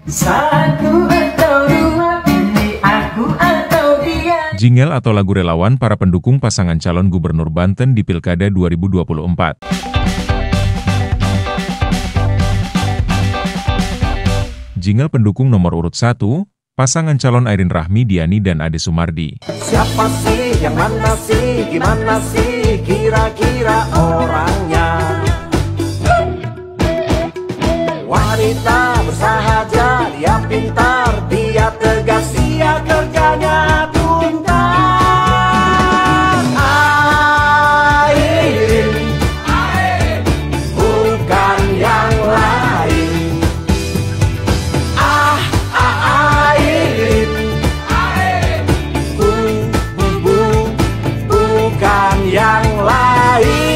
Satu atau dua, ini aku atau dia. Jingle atau lagu relawan para pendukung pasangan calon gubernur Banten di Pilkada 2024. Jingle pendukung nomor urut 1, pasangan calon Airin Rahmi Diani dan Ade Sumardi. Siapa sih, yang mana sih, gimana sih, kira-kira orangnya? Wanita bersahaja, dia pintar, dia tegas, dia kerjanya tuntas. Airin, bukan yang lain. Airin, bukan yang lain.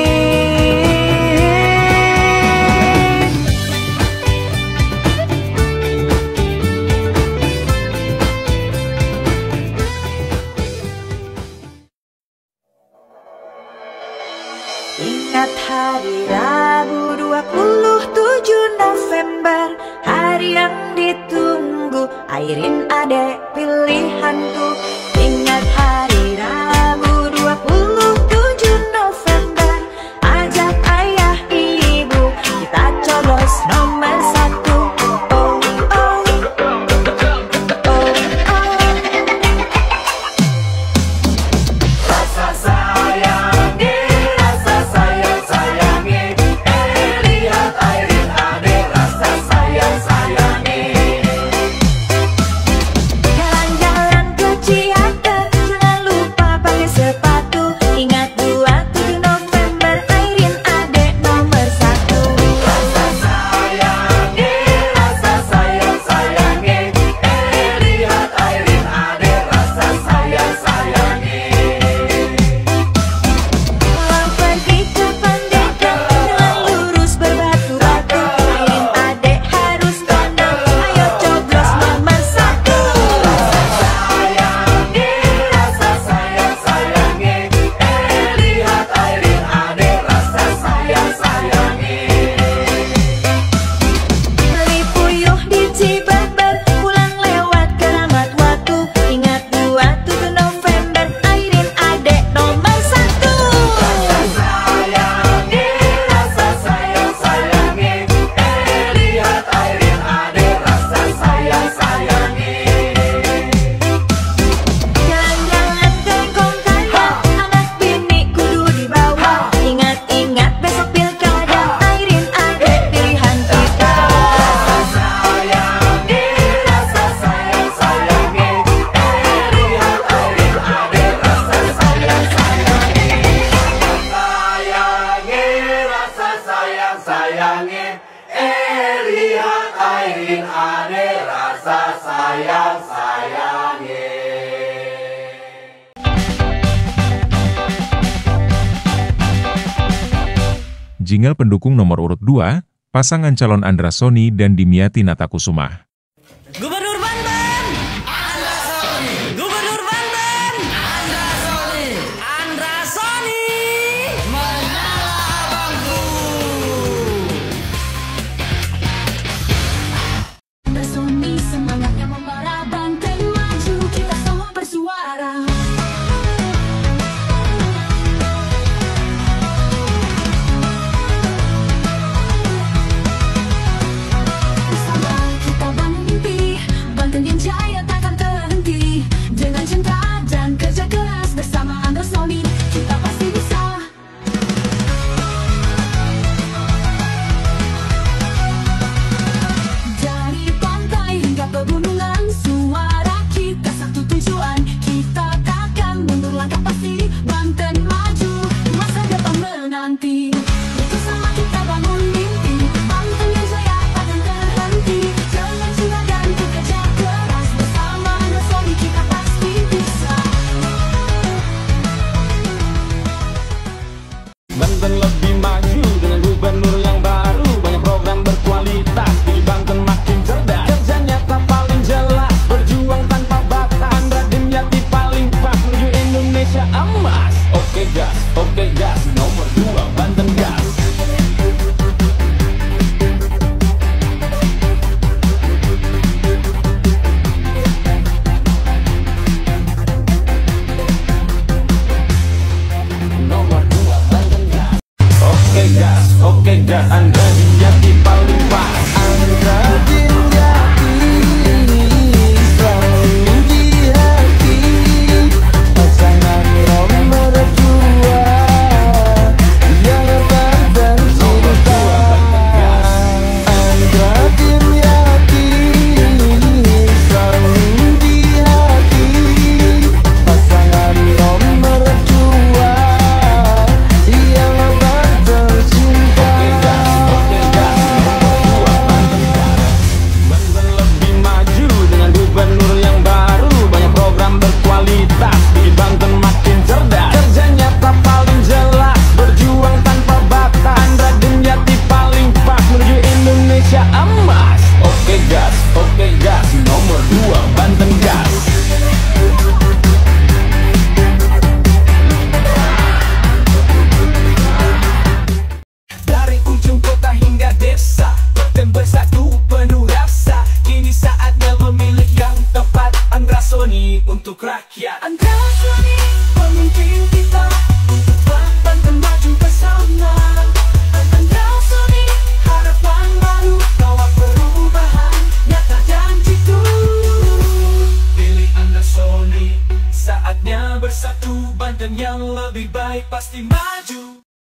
Ingat hari Rabu 27 November, hari yang ditunggu, Airin Ade pilihanku. Ingat hari Rabu 27 November, ajak ayah ibu, kita coblos nomor 1. Sayangi, lihat Airin Ade, rasa sayang sayangi. Jingle pendukung nomor urut 2, pasangan calon Andra Soni dan Dimyati Natakusumah. Gubernur Banten, Andra Soni. Gubernur Banten, Andra Soni. Andra Soni, menyala bangku. Andra Soni semangatnya membara, Banten maju, kita semua bersuara. Bersama kita bangun mimpi, Banten yang jaya takkan terhenti. Dengan cinta dan kerja keras bersama Andra Soni, kita pasti bisa. Dari pantai hingga pegunungan, suara kita satu tujuan. Kita takkan mundur, langkah pasti, Banten maju, masa depan menanti. Bersama kita bangun mimpi, Banten yang jaya takkan terhenti. Dengan cinta dan kerja keras bersama Andra Soni, kita pasti bisa. Banten lebih maju dengan gubernur yang baru, banyak program berkualitas, di Banten makin cerdas, kerja nyata paling jelas, berjuang tanpa batas, Andra Dimyati paling pas, menuju Indonesia emas. Oke gas, nomor 2 Banten gas. maju.